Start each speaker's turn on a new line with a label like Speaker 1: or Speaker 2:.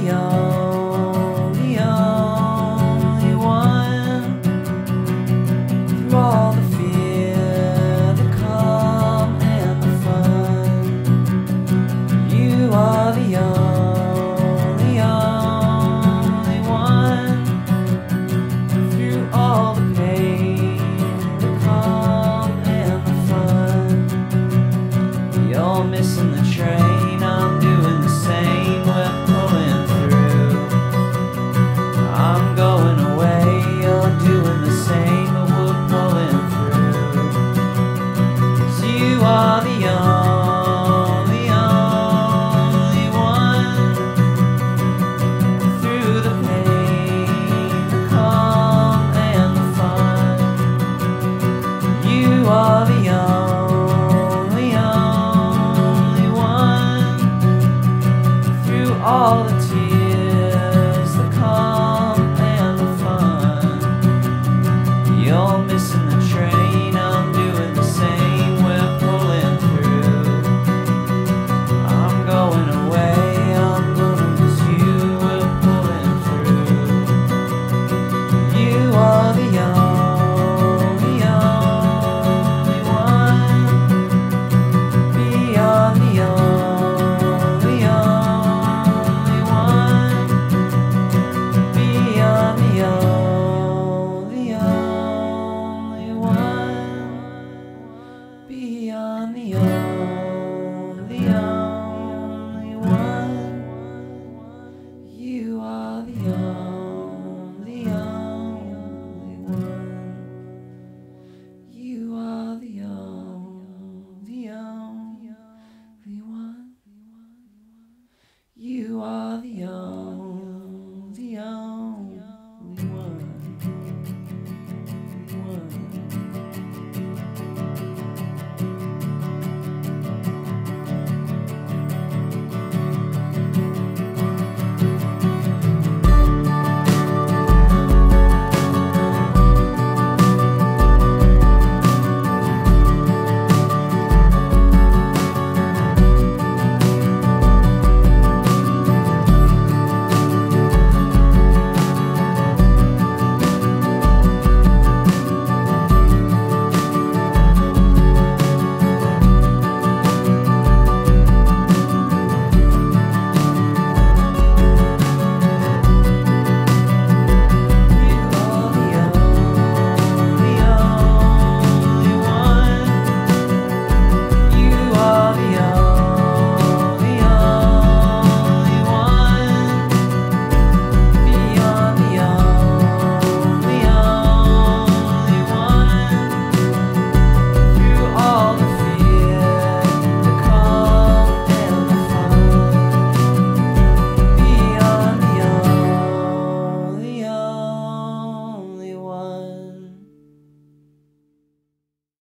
Speaker 1: the only one through all the fear, the calm and the fun. You are the only one through all the pain, the calm and the fun. You're missing the train, I'm doing the same, we're pulling through. I'm going away, you're doing the same, but we're pulling through. 'Cause you are the only one through the pain, the calm and the fun. You are the only one through all the tears, the calm and the fun. You're missing the train, I'm doing the same, we're pulling through. I'm going away, I'm gonna miss you, we're pulling through. You are the only one beyond the only one, beyond the only one, beyond the only